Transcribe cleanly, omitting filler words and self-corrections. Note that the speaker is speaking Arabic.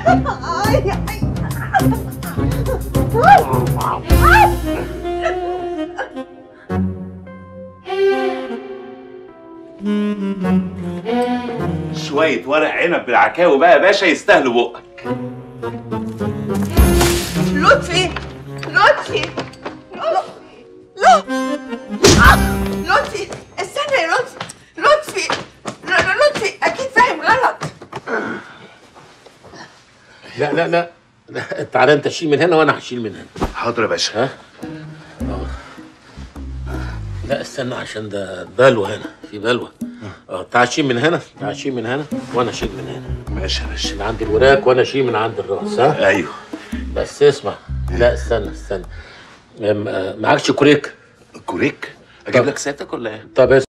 شوية ورق عنب بالعكاوي بقى يا باشا يستاهلوا بقك. لطفي لطفي لطفي استنى يا لطفي. لطفي اكيد فاهم غلط. لا لا لا لا، تعالى انت شيل من هنا وانا هشيل من هنا. حاضر يا باشا. ها؟ لا استنى عشان ده بلوه هنا، في بلوه. تعال شيل من هنا، تعال شيل من هنا وانا اشيل من هنا. ماشي يا باشا. من عند الوراك وانا اشيل من عند الراس. ها؟ ايوه. بس اسمع، لا استنى معكش كوريك؟ كوريك؟ اجيب لك سيادتك ولا ايه؟ طب